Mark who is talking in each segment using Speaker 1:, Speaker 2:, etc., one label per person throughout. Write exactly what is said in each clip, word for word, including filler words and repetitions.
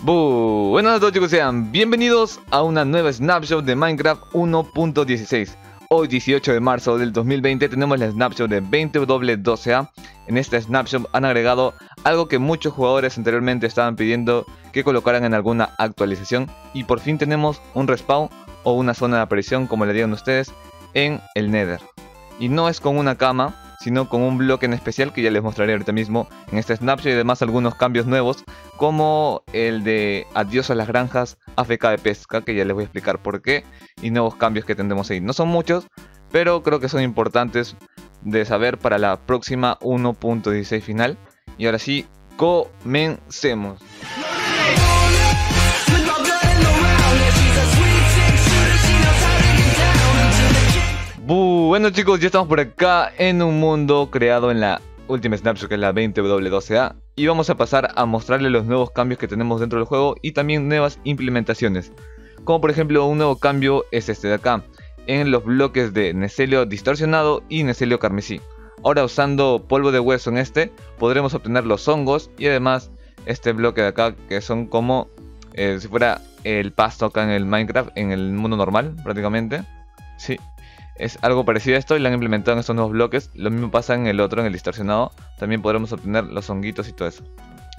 Speaker 1: Bu Buenas a todos, chicos, sean bienvenidos a una nueva snapshot de Minecraft uno punto dieciséis. Hoy dieciocho de marzo del dos mil veinte tenemos la snapshot de veinte W doce A. En esta snapshot han agregado algo que muchos jugadores anteriormente estaban pidiendo que colocaran en alguna actualización, y por fin tenemos un respawn o una zona de aparición, como le digan ustedes, en el Nether. Y no es con una cama, sino con un bloque en especial que ya les mostraré ahorita mismo en este snapshot, y además algunos cambios nuevos como el de adiós a las granjas A F K de pesca, que ya les voy a explicar por qué, y nuevos cambios que tendremos ahí. No son muchos, pero creo que son importantes de saber para la próxima uno punto dieciséis final. Y ahora sí, comencemos. Bueno, chicos, ya estamos por acá en un mundo creado en la última snapshot, que es la veinte W doce A, y vamos a pasar a mostrarles los nuevos cambios que tenemos dentro del juego y también nuevas implementaciones. Como por ejemplo, un nuevo cambio es este de acá, en los bloques de Necelio distorsionado y Necelio carmesí. Ahora, usando polvo de hueso en este, podremos obtener los hongos y además este bloque de acá, que son como eh, si fuera el pasto acá en el Minecraft, en el mundo normal prácticamente. Sí, es algo parecido a esto y lo han implementado en estos nuevos bloques. Lo mismo pasa en el otro, en el distorsionado. También podremos obtener los honguitos y todo eso.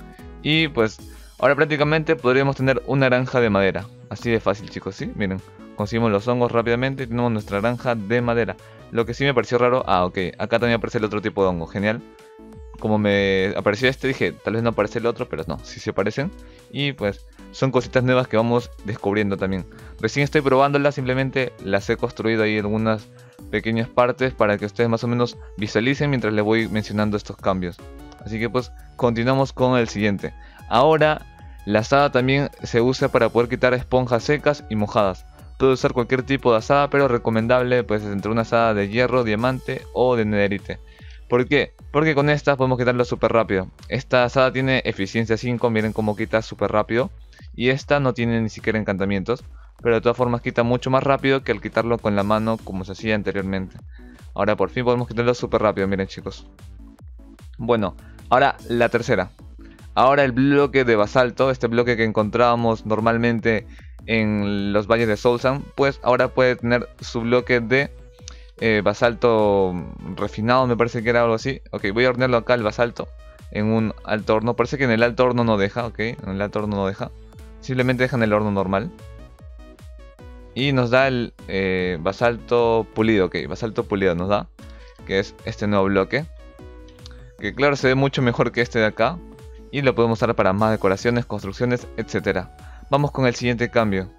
Speaker 1: Y pues ahora prácticamente podríamos tener una granja de madera. Así de fácil, chicos, ¿sí? Miren, conseguimos los hongos rápidamente y tenemos nuestra granja de madera. Lo que sí me pareció raro, ah, ok, acá también aparece el otro tipo de hongo, genial. Como me apareció este, dije, tal vez no aparece el otro, pero no, sí se aparecen. Y pues son cositas nuevas que vamos descubriendo también. Recién estoy probándolas, simplemente las he construido ahí en algunas pequeñas partes para que ustedes más o menos visualicen mientras les voy mencionando estos cambios. Así que pues continuamos con el siguiente. Ahora la azada también se usa para poder quitar esponjas secas y mojadas. Puede usar cualquier tipo de azada, pero recomendable pues entre una azada de hierro, diamante o de netherite. ¿Por qué? Porque con esta podemos quitarlo súper rápido. Esta azada tiene eficiencia cinco, miren cómo quita súper rápido. Y esta no tiene ni siquiera encantamientos, pero de todas formas quita mucho más rápido que al quitarlo con la mano como se hacía anteriormente. Ahora por fin podemos quitarlo súper rápido, miren, chicos. Bueno, ahora la tercera. Ahora el bloque de basalto, este bloque que encontrábamos normalmente en los valles de Soul Sand, pues ahora puede tener su bloque de eh, basalto refinado, me parece que era algo así. Ok, voy a hornearlo acá el basalto en un alto horno. Parece que en el alto horno no deja, ok, en el alto horno no deja. Simplemente dejan el horno normal. Y nos da el eh, basalto pulido, ok, basalto pulido nos da, que es este nuevo bloque, que claro se ve mucho mejor que este de acá. Y lo podemos usar para más decoraciones, construcciones, etcétera. Vamos con el siguiente cambio.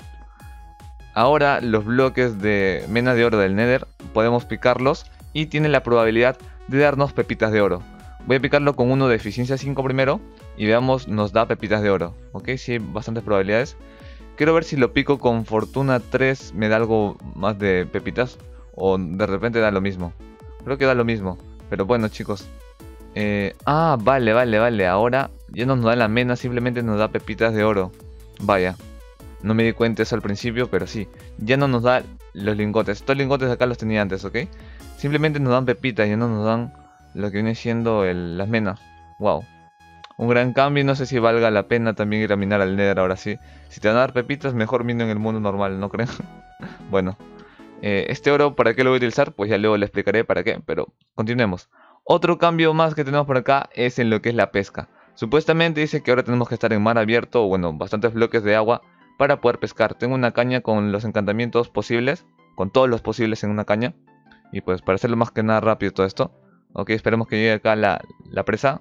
Speaker 1: Ahora los bloques de mena de oro del Nether podemos picarlos y tienen la probabilidad de darnos pepitas de oro. Voy a picarlo con uno de eficiencia cinco primero y veamos, nos da pepitas de oro. Ok, sí hay bastantes probabilidades. Quiero ver si lo pico con fortuna tres me da algo más de pepitas o de repente da lo mismo. Creo que da lo mismo, pero bueno, chicos. Eh, ah, vale, vale, vale. Ahora ya no nos da la mena, simplemente nos da pepitas de oro. Vaya, no me di cuenta eso al principio, pero sí. Ya no nos da los lingotes. Estos lingotes de acá los tenía antes, ¿ok? Simplemente nos dan pepitas, ya no nos dan lo que viene siendo el, las menas. Wow, un gran cambio, y no sé si valga la pena también ir a minar al Nether ahora sí. Si te van a dar pepitas, mejor mino en el mundo normal, ¿no creen? Bueno, eh, este oro, ¿para qué lo voy a utilizar? Pues ya luego le explicaré para qué, pero continuemos. Otro cambio más que tenemos por acá es en lo que es la pesca. Supuestamente dice que ahora tenemos que estar en mar abierto, o bueno, bastantes bloques de agua para poder pescar. Tengo una caña con los encantamientos posibles, con todos los posibles en una caña. Y pues para hacerlo más que nada rápido todo esto. Ok, esperemos que llegue acá la, la presa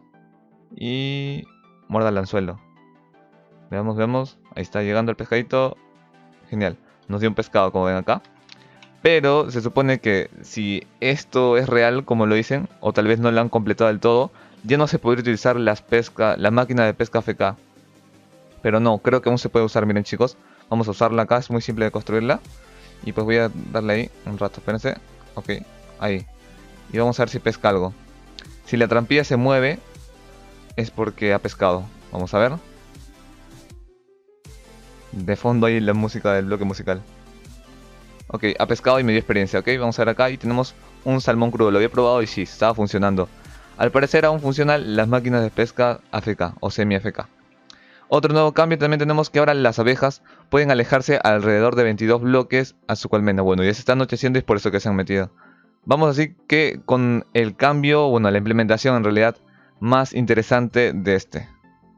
Speaker 1: y muerda el anzuelo. Veamos, veamos. Ahí está llegando el pescadito. Genial. Nos dio un pescado, como ven acá. Pero se supone que si esto es real, como lo dicen, o tal vez no lo han completado del todo, ya no se podría utilizar las pesca, la máquina de pesca A F K. Pero no, creo que aún se puede usar, miren, chicos. Vamos a usarla acá, es muy simple de construirla. Y pues voy a darle ahí un rato, espérense. Ok, ahí. Y vamos a ver si pesca algo. Si la trampilla se mueve, es porque ha pescado. Vamos a ver. De fondo ahí la música del bloque musical. Ok, ha pescado y me dio experiencia. Ok, vamos a ver acá y tenemos un salmón crudo. Lo había probado y sí, estaba funcionando. Al parecer aún funcionan las máquinas de pesca A F K o semi A F K. Otro nuevo cambio también tenemos que ahora las abejas pueden alejarse alrededor de veintidós bloques a su colmena. Bueno, ya se está anocheciendo y es por eso que se han metido. Vamos así que con el cambio, bueno, la implementación en realidad más interesante de este.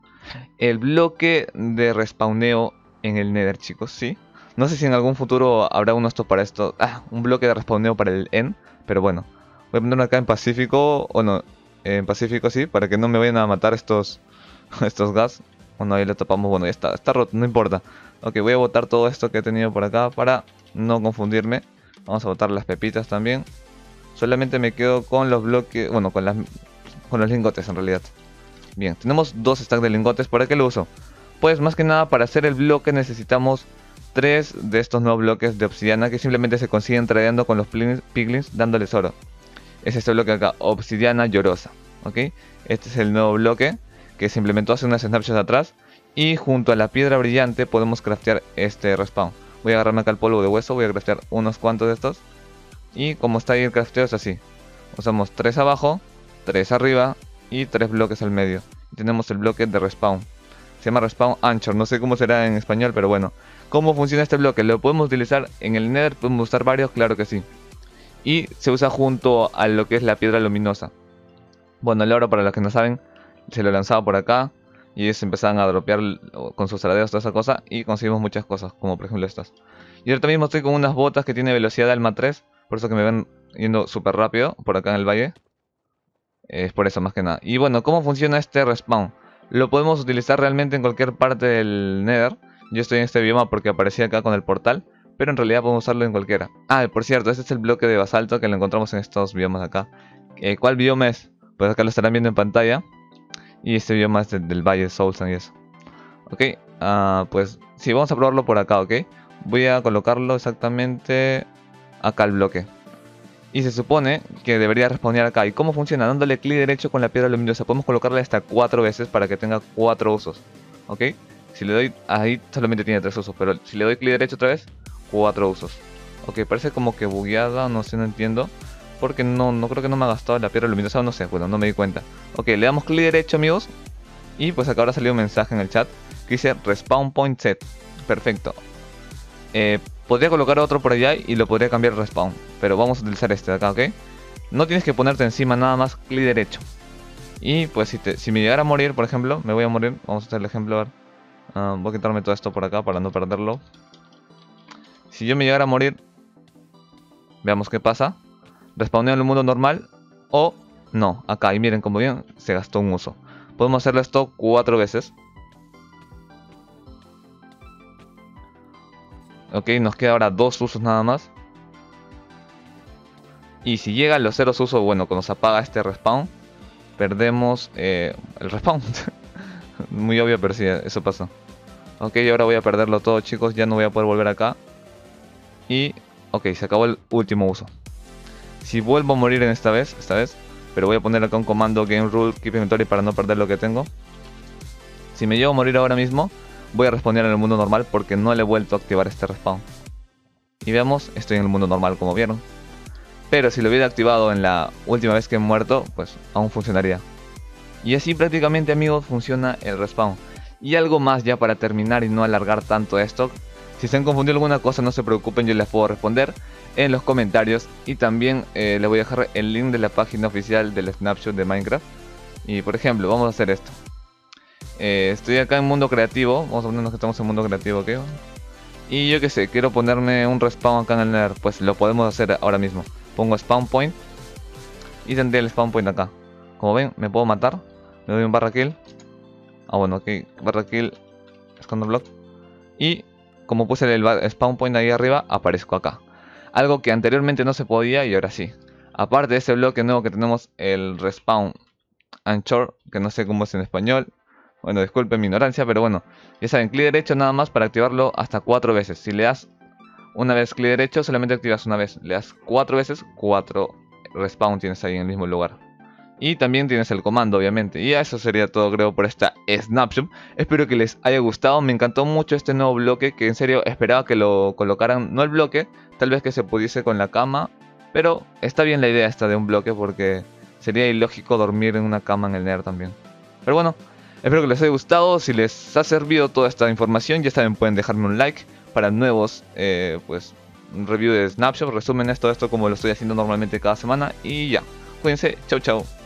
Speaker 1: El bloque de respawneo en el Nether, chicos, ¿sí? No sé si en algún futuro habrá uno esto para esto. Ah, un bloque de respawneo para el End, pero bueno. Voy a ponerlo acá en Pacífico, o no, en Pacífico sí, para que no me vayan a matar estos, estos gas. Bueno, ahí lo tapamos, bueno, ya está, está roto, no importa. Ok, voy a botar todo esto que he tenido por acá para no confundirme. Vamos a botar las pepitas también. Solamente me quedo con los bloques, bueno, con, las, con los lingotes en realidad. Bien, tenemos dos stacks de lingotes. ¿Para qué lo uso? Pues más que nada para hacer el bloque necesitamos tres de estos nuevos bloques de obsidiana que simplemente se consiguen tradeando con los piglins dándoles oro. Es este bloque acá, obsidiana llorosa. ¿Ok? Este es el nuevo bloque que se implementó hace unas snapshots atrás. Y junto a la piedra brillante podemos craftear este respawn. Voy a agarrarme acá el polvo de hueso, voy a craftear unos cuantos de estos. Y como está ahí el crafteo es así. Usamos tres abajo, tres arriba y tres bloques al medio. Y tenemos el bloque de respawn. Se llama respawn anchor, no sé cómo será en español, pero bueno. ¿Cómo funciona este bloque? ¿Lo podemos utilizar en el Nether? ¿Podemos usar varios? Claro que sí. Y se usa junto a lo que es la piedra luminosa. Bueno, el oro, para los que no saben, se lo lanzaba por acá. Y ellos empezaban a dropear con sus aradeos toda esa cosa. Y conseguimos muchas cosas, como por ejemplo estas. Y ahorita mismo estoy con unas botas que tiene velocidad de alma tres. Por eso que me ven yendo súper rápido por acá en el valle. Es por eso más que nada. Y bueno, ¿cómo funciona este respawn? Lo podemos utilizar realmente en cualquier parte del Nether. Yo estoy en este bioma porque aparecía acá con el portal. Pero en realidad podemos usarlo en cualquiera. Ah, por cierto, este es el bloque de basalto que lo encontramos en estos biomas acá. Eh, ¿Cuál bioma es? Pues acá lo estarán viendo en pantalla. Y este bioma es de, del Valle de Soulsand y eso. Ok, uh, pues sí, vamos a probarlo por acá, ok. Voy a colocarlo exactamente acá el bloque. Y se supone que debería respawnear acá. ¿Y cómo funciona? Dándole clic derecho con la piedra luminosa. Podemos colocarle hasta cuatro veces para que tenga cuatro usos. ¿Ok? Si le doy ahí solamente tiene tres usos. Pero si le doy clic derecho otra vez, cuatro usos. Ok, parece como que bugueada. No sé, no entiendo. Porque no, no creo que no me ha gastado la piedra luminosa. No sé, bueno, no me di cuenta. Ok, le damos clic derecho, amigos. Y pues acá ahora salió un mensaje en el chat que dice respawn point set. Perfecto. Eh... Podría colocar otro por allá y lo podría cambiar respawn. Pero vamos a utilizar este de acá, ¿ok? No tienes que ponerte encima, nada más clic derecho. Y pues si, te, si me llegara a morir, por ejemplo, me voy a morir. Vamos a hacer el ejemplo, a ver. Uh, voy a quitarme todo esto por acá para no perderlo. Si yo me llegara a morir, veamos qué pasa. Respawneo en el mundo normal o no, acá. Y miren, como bien, se gastó un uso. Podemos hacerlo esto cuatro veces. Ok, nos queda ahora dos usos nada más. Y si llegan los ceros usos, bueno, cuando se apaga este respawn, perdemos eh, el respawn. Muy obvio, pero sí, eso pasó. Ok, ahora voy a perderlo todo, chicos. Ya no voy a poder volver acá. Y, ok, se acabó el último uso. Si vuelvo a morir en esta vez, esta vez, pero voy a poner acá un comando game rule keep inventory para no perder lo que tengo. Si me llego a morir ahora mismo, voy a respawnear en el mundo normal porque no le he vuelto a activar este respawn. Y veamos, estoy en el mundo normal como vieron. Pero si lo hubiera activado en la última vez que he muerto, pues aún funcionaría. Y así prácticamente, amigos, funciona el respawn. Y algo más ya para terminar y no alargar tanto esto. Si se han confundido alguna cosa, no se preocupen, yo les puedo responder en los comentarios. Y también eh, les voy a dejar el link de la página oficial del Snapshot de Minecraft. Y por ejemplo, vamos a hacer esto. Eh, estoy acá en mundo creativo. Vamos a ponernos que estamos en mundo creativo, ¿ok? Y yo que sé, quiero ponerme un respawn acá en el Nether. Pues lo podemos hacer ahora mismo. Pongo spawn point y tendré el spawn point acá. Como ven, me puedo matar. Le doy un barra kill. Ah, bueno, ok, barra kill, escondo block. Y como puse el spawn point ahí arriba, aparezco acá. Algo que anteriormente no se podía y ahora sí. Aparte de ese bloque nuevo que tenemos, el respawn anchor, que no sé cómo es en español. Bueno, disculpen mi ignorancia, pero bueno. Ya saben, clic derecho nada más para activarlo hasta cuatro veces. Si le das una vez clic derecho, solamente activas una vez. Le das cuatro veces, cuatro respawn tienes ahí en el mismo lugar. Y también tienes el comando, obviamente. Y eso sería todo, creo, por esta Snapshot. Espero que les haya gustado. Me encantó mucho este nuevo bloque, que en serio esperaba que lo colocaran. No el bloque, tal vez que se pudiese con la cama. Pero está bien la idea esta de un bloque, porque sería ilógico dormir en una cama en el Nether también. Pero bueno, Espero que les haya gustado. Si les ha servido toda esta información, ya saben, pueden dejarme un like para nuevos eh, pues review de Snapshot, resúmenes, todo esto como lo estoy haciendo normalmente cada semana. Y ya, cuídense, chau chau.